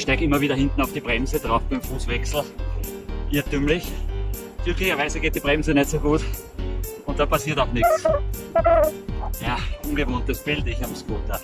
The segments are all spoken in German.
steige immer wieder hinten auf die Bremse drauf beim Fußwechsel. Irrtümlich. Glücklicherweise geht die Bremse nicht so gut und da passiert auch nichts. Ja, ungewohntes Bild, ich am Scooter.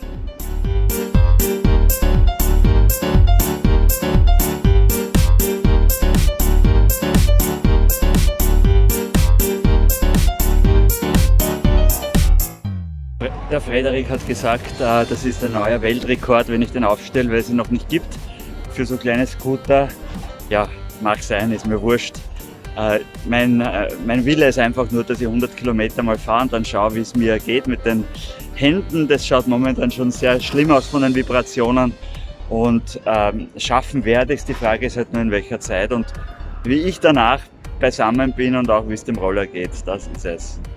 Der Frederik hat gesagt, das ist ein neuer Weltrekord, wenn ich den aufstelle, weil es ihn noch nicht gibt. Für so kleine Scooter, ja, mag sein, ist mir wurscht. Mein Wille ist einfach nur, dass ich 100 Kilometer mal fahre und dann schaue, wie es mir geht mit den Händen. Das schaut momentan schon sehr schlimm aus von den Vibrationen. Und schaffen werde ich es, die Frage ist halt nur in welcher Zeit und wie ich danach beisammen bin und auch wie es dem Roller geht, das ist es.